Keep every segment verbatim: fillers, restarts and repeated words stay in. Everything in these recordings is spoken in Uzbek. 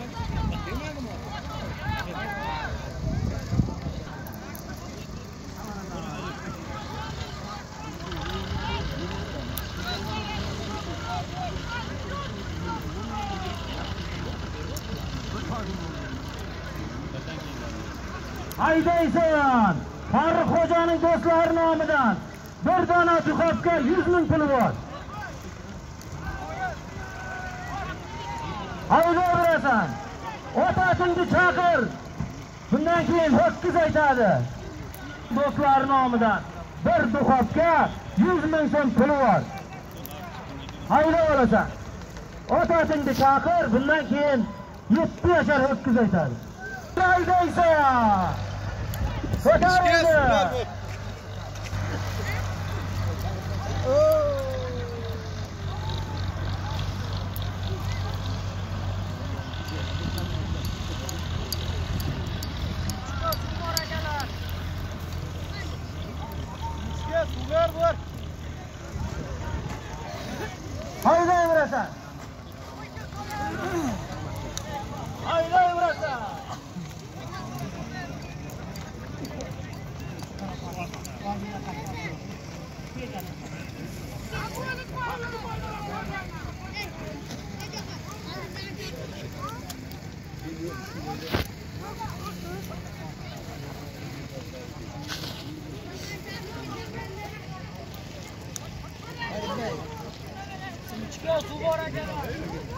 Haydaysan, Farruh Xo'janing do'stlari nomidan bir dona duxobga yuz ming puli bor. Haydaysan, otasini chaqir. Bundan keyin ho'kiz aytadi. Do'stlari nomidan bir duxobga yuz ming so'm puli bor. Haydaysan, otasini chaqir. Bundan keyin yetti yashar ho'kiz aytadi. Haydaysan. Ko'tarildi. Haydayverasan. Haydayverasan. Çıkıyor su var arkadaşlar.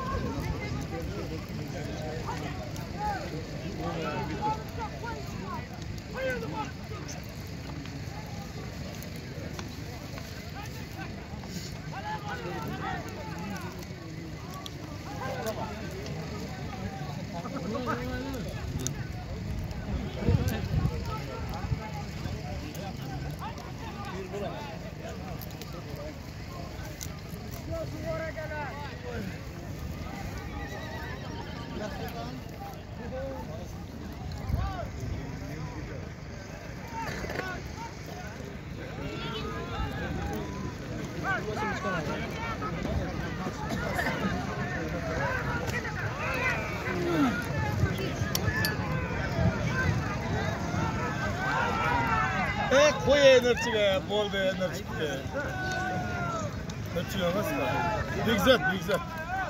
Eh, koy enerjiga, bo'ldi enerjiga. Enerji emas da. Begzat, begzat.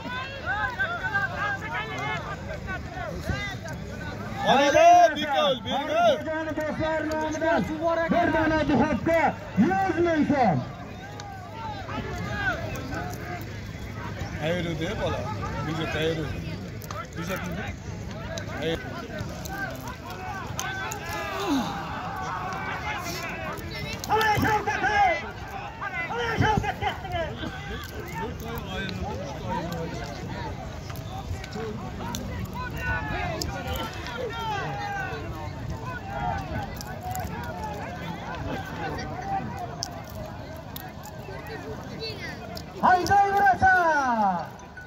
Ana, bekol, bekol. Xo'jani do'stlar nomidan bir dona duxobga yuz ming so'm. Ayirdi bola. Begzat ayirdi. Begzat. Ayir. Olay Shavkat ey! Olay Shavkat ketdingiz. Haydayverasan.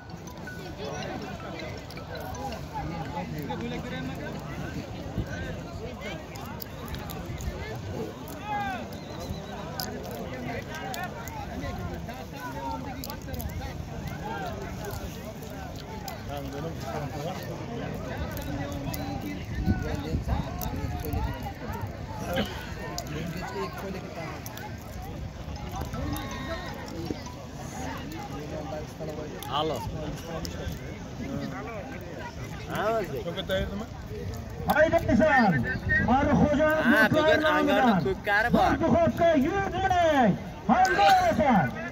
Alo. Haydaysan. Farruh Xo'janing Ha, bugun do'stlari Angarning nomidan ko'pkari bor. duxobga yuz ming. Haydaysan.